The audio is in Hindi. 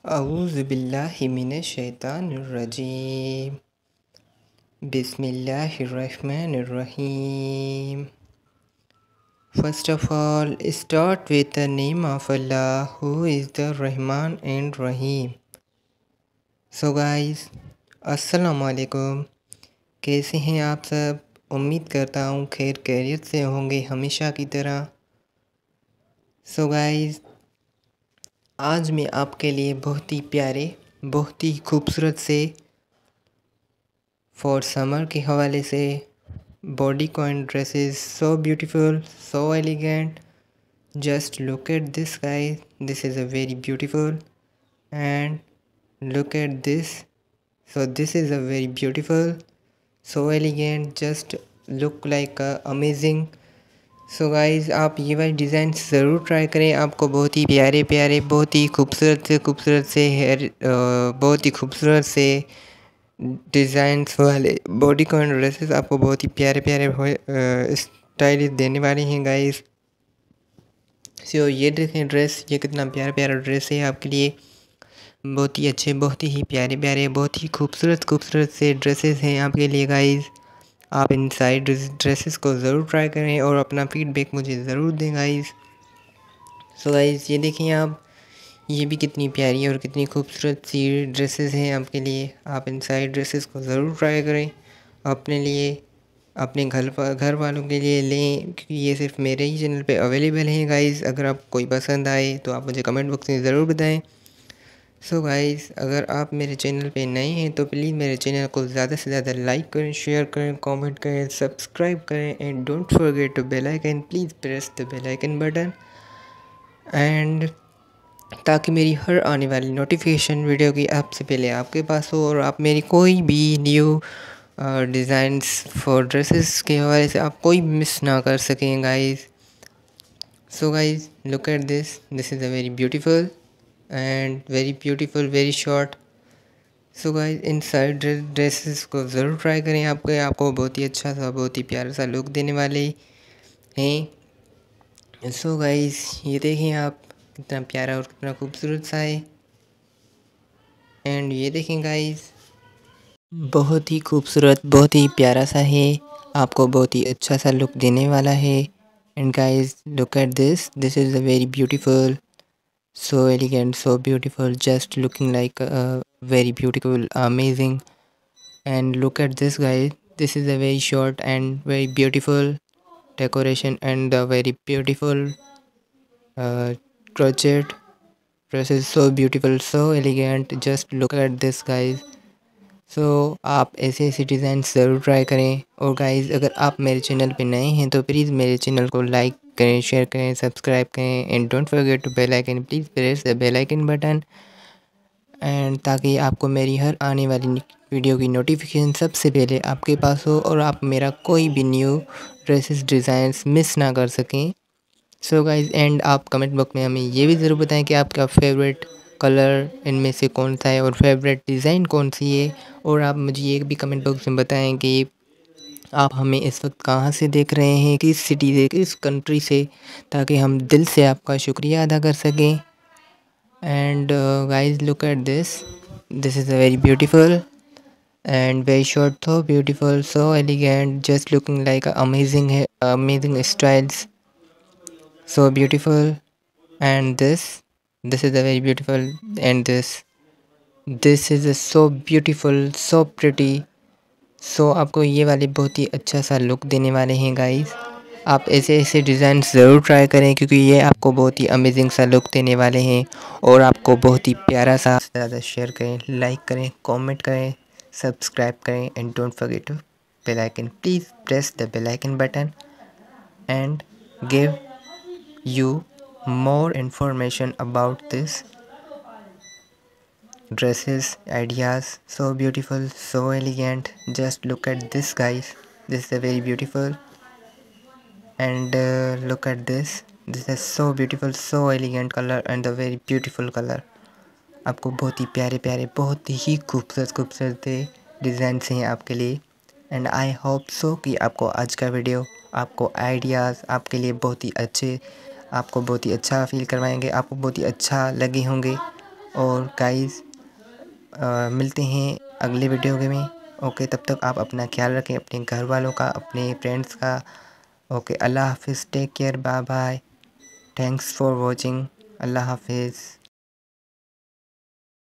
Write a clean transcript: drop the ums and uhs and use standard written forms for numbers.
अऊज़ु बिल्लाहि मिनश शैतानिर रजीम। बिस्मिल्लाहिर रहमानिर रहीम। First of all, start with the name of Allah, who is the Rahman and Rahim. So guys, अस्सलामु अलैकुम। कैसे हैं आप सब? उम्मीद करता हूँ खैर खैरियत से होंगे हमेशा की तरह। So guys, आज मैं आपके लिए बहुत ही प्यारे, बहुत ही खूबसूरत से फॉर समर के हवाले से bodycon dresses so beautiful, so elegant. Just look at this guys, this is a very beautiful and look at this. So this is a very beautiful, so elegant, just look like amazing. So guys, आप ये वाले डिज़ाइन ज़रूर ट्राई करें। आपको बहुत ही प्यारे प्यारे, बहुत ही खूबसूरत से हेयर, बहुत ही खूबसूरत से डिज़ाइंस वाले बॉडी कॉन ड्रेसेस आपको बहुत ही प्यारे प्यारे स्टाइल देने वाले हैं गाइस। सो ये देखें ड्रेस, ये कितना प्यारा प्यारा ड्रेस है आपके लिए। बहुत ही अच्छे, बहुत ही प्यारे प्यारे, बहुत ही खूबसूरत से ड्रेसेस हैं आपके लिए गाइस। आप इन सारी ड्रेसेस को ज़रूर ट्राई करें और अपना फीडबैक मुझे ज़रूर दें गाइस। सो गाइस, ये देखें आप, ये भी कितनी प्यारी और कितनी खूबसूरत सी ड्रेसेस हैं आपके लिए। आप इन सारी ड्रेसेस को ज़रूर ट्राई करें अपने लिए, अपने घर वालों के लिए लें, क्योंकि ये सिर्फ मेरे ही चैनल पे अवेलेबल हैं गाइस। अगर आपको कोई पसंद आए तो आप मुझे कमेंट बॉक्स में ज़रूर बताएं। सो गाइस, अगर आप मेरे चैनल पे नए हैं तो प्लीज़ मेरे चैनल को ज़्यादा से ज़्यादा लाइक करें, शेयर करें, कमेंट करें, सब्सक्राइब करें and don't forget to bell icon, please press the bell icon button and ताकि मेरी हर आने वाली नोटिफिकेशन वीडियो की आपसे पहले आपके पास हो और आप मेरी कोई भी न्यू डिज़ाइंस फॉर ड्रेसेस के हवाले से आप कोई मिस ना कर सकें guys. So guys, look at this, this is a very beautiful and very beautiful, very short. So guys, इन सारी ड्रेसेस को ज़रूर ट्राई करें। आपको बहुत ही अच्छा सा, बहुत ही प्यारा सा लुक देने वाले हैं। सो गाइस, ये देखें आप, कितना प्यारा और कितना खूबसूरत सा है। एंड ये देखें गाइस, बहुत ही खूबसूरत, बहुत ही प्यारा सा है, आपको बहुत ही अच्छा सा लुक देने वाला है। And guys, look at this, this is a very beautiful, so elegant, so beautiful, just looking like very beautiful, amazing. And look at this guys, this is a very short and very beautiful decoration and the very beautiful crochet dress is so beautiful, so elegant, just look at this guys। So आप ऐसे ऐसे डिज़ाइन ज़रूर ट्राई करें। और गाइस, अगर आप मेरे चैनल पे नए हैं तो प्लीज़ मेरे चैनल को लाइक करें, शेयर करें, सब्सक्राइब करें and don't forget to bell icon, please press the bell icon button and ताकि आपको मेरी हर आने वाली वीडियो की नोटिफिकेशन सबसे पहले आपके पास हो और आप मेरा कोई भी न्यू ड्रेसेस डिज़ाइंस मिस ना कर सकें। सो गाइस, एंड आप कमेंट बॉक्स में हमें ये भी ज़रूर बताएं कि आपका फेवरेट कलर इनमें से कौन सा है और फेवरेट डिज़ाइन कौन सी है। और आप मुझे ये भी कमेंट बॉक्स में बताएं कि आप हमें इस वक्त कहाँ से देख रहे हैं, किस सिटी से, किस कंट्री से, ताकि हम दिल से आपका शुक्रिया अदा कर सकें। And guys, look at this, this is a very beautiful and very short, so beautiful, so elegant, just looking like amazing amazing styles, so beautiful। And this is a very beautiful, and this is a so beautiful, so pretty। so आपको ये वाले बहुत ही अच्छा सा लुक देने वाले हैं गाइस। आप ऐसे ऐसे डिज़ाइन ज़रूर ट्राई करें क्योंकि ये आपको बहुत ही अमेजिंग सा लुक देने वाले हैं और आपको बहुत ही प्यारा सा। ज़्यादा शेयर करें, लाइक करें, कमेंट करें, सब्सक्राइब करें and don't forget to bell icon, please press the bell icon button and give you more information about this dresses ideas, so beautiful, so elegant, just look at this guys, this is a very beautiful and look at this is so beautiful, so elegant color and a very beautiful color। आपको बहुत ही प्यारे प्यारे, बहुत ही खूबसूरत डिज़ाइंस हैं आपके लिए। एंड आई होप सो कि आपको आज का वीडियो, आपको आइडियाज़ आपके लिए बहुत ही अच्छे, आपको बहुत ही अच्छा फील करवाएंगे, आपको बहुत ही अच्छा लगे होंगे। और गाइस मिलते हैं अगले वीडियो में। ओके, तब तक आप अपना ख्याल रखें, अपने घर वालों का, अपने फ्रेंड्स का। ओके, अल्लाह हाफिज़, take care, bye bye, thanks for watching, अल्लाह हाफिज़।